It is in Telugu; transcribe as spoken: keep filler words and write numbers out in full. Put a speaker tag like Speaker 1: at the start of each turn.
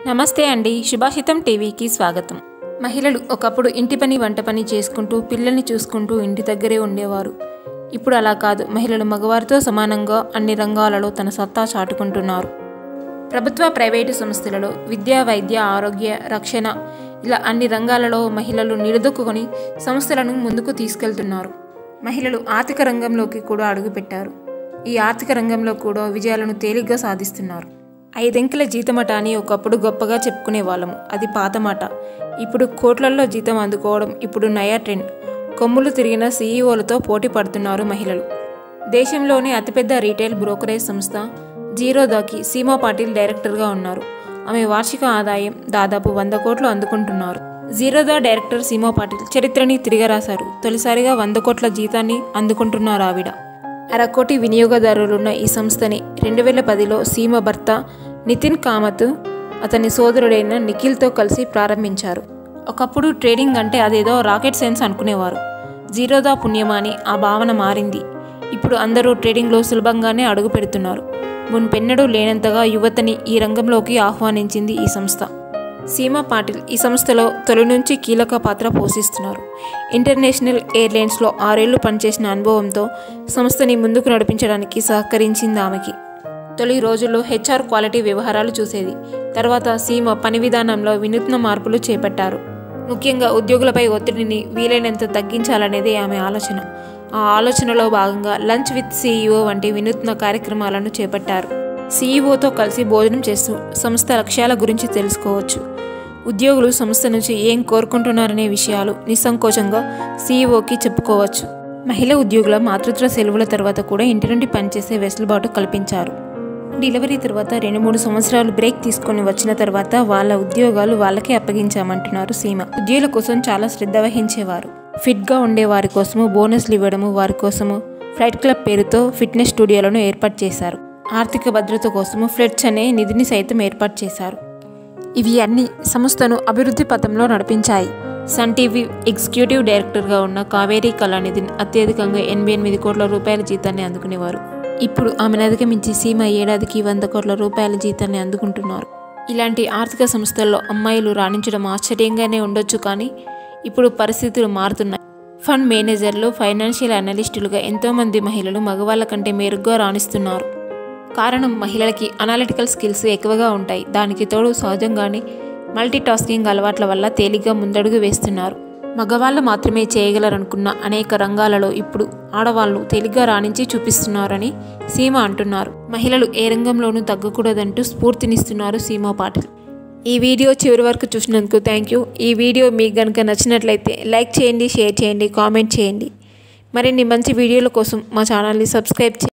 Speaker 1: నమస్తే అండి, శుభాషితం టీవీకి స్వాగతం. మహిళలు ఒకప్పుడు ఇంటి పని వంట పని చేసుకుంటూ పిల్లల్ని చూసుకుంటూ ఇంటి దగ్గరే ఉండేవారు. ఇప్పుడు అలా కాదు. మహిళలు మగవారితో సమానంగా అన్ని రంగాలలో తన సత్తా చాటుకుంటున్నారు. ప్రభుత్వ ప్రైవేటు సంస్థలలో విద్య, వైద్య, ఆరోగ్య, రక్షణ ఇలా అన్ని రంగాలలో మహిళలు నిలదొక్కుని సంస్థలను ముందుకు తీసుకెళ్తున్నారు. మహిళలు ఆర్థిక రంగంలోకి కూడా అడుగుపెట్టారు. ఈ ఆర్థిక రంగంలో కూడా విజయాలను తేలిగ్గా సాధిస్తున్నారు. ఐదెంకెల జీతమట అని ఒకప్పుడు గొప్పగా చెప్పుకునే వాళ్ళము. అది పాత మాట. ఇప్పుడు కోట్లల్లో జీతం అందుకోవడం ఇప్పుడు నయా ట్రెండ్. కొమ్ములు తిరిగిన సీఈఓలతో పోటీ పడుతున్నారు మహిళలు. దేశంలోని అతిపెద్ద రీటైల్ బ్రోకరేజ్ సంస్థ జీరోదాకి సీమా పాటిల్ డైరెక్టర్గా ఉన్నారు. ఆమె వార్షిక ఆదాయం దాదాపు వంద కోట్లు అందుకుంటున్నారు. జీరోదా డైరెక్టర్ సీమా పాటిల్ చరిత్రని తిరగరాశారు. తొలిసారిగా వంద కోట్ల జీతాన్ని అందుకుంటున్నారు ఆవిడ. అరకోటి వినియోగదారులున్న ఈ సంస్థని రెండు వేల పదిలో సీమ భర్త నితిన్ కామత్ అతని సోదరుడైన నిఖిల్తో కలిసి ప్రారంభించారు. ఒకప్పుడు ట్రేడింగ్ అంటే అదేదో రాకెట్ సైన్స్ అనుకునేవారు. జీరోదా పుణ్యమాని ఆ భావన మారింది. ఇప్పుడు అందరూ ట్రేడింగ్లో సులభంగానే అడుగు పెడుతున్నారు. మున్పెన్నడూ లేనంతగా యువతని ఈ రంగంలోకి ఆహ్వానించింది ఈ సంస్థ. సీమా పాటిల్ ఈ సంస్థలో తొలి నుంచి కీలక పాత్ర పోషిస్తున్నారు. ఇంటర్నేషనల్ ఎయిర్లైన్స్లో ఆరేళ్లు పనిచేసిన అనుభవంతో సంస్థని ముందుకు నడిపించడానికి సహకరించింది ఆమెకి. తొలి రోజుల్లో హెచ్ఆర్ క్వాలిటీ వ్యవహారాలు చూసేది. తర్వాత సీమ పని విధానంలో వినూత్న మార్పులు చేపట్టారు. ముఖ్యంగా ఉద్యోగులపై ఒత్తిడిని వీలైనంత తగ్గించాలనేదే ఆమె ఆలోచన. ఆ ఆలోచనలో భాగంగా లంచ్ విత్ సీఈఓ వంటి వినూత్న కార్యక్రమాలను చేపట్టారు. సీఈఓతో కలిసి భోజనం చేస్తూ సంస్థ లక్ష్యాల గురించి తెలుసుకోవచ్చు. ఉద్యోగులు సంస్థ నుంచి ఏం కోరుకుంటున్నారనే విషయాలు నిస్సంకోచంగా సీఈఓకి చెప్పుకోవచ్చు. మహిళా ఉద్యోగుల మాతృత్వ సెలవుల తర్వాత కూడా ఇంటి నుండి పనిచేసే వెసులుబాటు కల్పించారు. డెలివరీ తర్వాత రెండు మూడు సంవత్సరాలు బ్రేక్ తీసుకొని వచ్చిన తర్వాత వాళ్ళ ఉద్యోగాలు వాళ్ళకే అప్పగించామంటున్నారు సీమ. ఉద్యోగుల కోసం చాలా శ్రద్ధ వహించేవారు. ఫిట్గా ఉండే వారి కోసము బోనస్లు ఇవ్వడము, వారి కోసము ఫ్లైట్ క్లబ్ పేరుతో ఫిట్నెస్ స్టూడియోలను ఏర్పాటు చేశారు. ఆర్థిక భద్రత కోసము ఫ్లెట్స్ అనే నిధిని సైతం ఏర్పాటు చేశారు. ఇవి అన్ని సంస్థను అభివృద్ధి పథంలో నడిపించాయి. సన్ టీవీ ఎగ్జిక్యూటివ్ డైరెక్టర్గా ఉన్న కావేరీ కళానిధిని అత్యధికంగా ఎనభై ఎనిమిది కోట్ల రూపాయల జీతాన్ని అందుకునేవారు. ఇప్పుడు ఆమెను అధిగమించి సీమ ఏడాదికి వంద కోట్ల రూపాయల జీతాన్ని అందుకుంటున్నారు. ఇలాంటి ఆర్థిక సంస్థల్లో అమ్మాయిలు రాణించడం ఆశ్చర్యంగానే ఉండొచ్చు, కానీ ఇప్పుడు పరిస్థితులు మారుతున్నాయి. ఫండ్ మేనేజర్లు, ఫైనాన్షియల్ అనలిస్టులుగా ఎంతోమంది మహిళలు మగవాళ్ళ కంటే మెరుగ్గా రాణిస్తున్నారు. కారణం మహిళలకి అనాలిటికల్ స్కిల్స్ ఎక్కువగా ఉంటాయి. దానికి తోడు సహజంగానే మల్టీ టాస్కింగ్ అలవాట్ల వల్ల తేలిగ్గా ముందడుగు వేస్తున్నారు. మగవాళ్ళు మాత్రమే చేయగలరనుకున్న అనేక రంగాలలో ఇప్పుడు ఆడవాళ్లు తేలిగ్గా రాణించి చూపిస్తున్నారని సీమ అంటున్నారు. మహిళలు ఏ రంగంలోనూ తగ్గకూడదంటూ స్ఫూర్తినిస్తున్నారు సీమా పాటిల్. ఈ వీడియో చివరి వరకు చూసినందుకు థ్యాంక్ యూ. ఈ వీడియో మీకు కనుక నచ్చినట్లయితే లైక్ చేయండి, షేర్ చేయండి, కామెంట్ చేయండి. మరిన్ని మంచి వీడియోల కోసం మా ఛానల్ని సబ్స్క్రైబ్ చేయండి.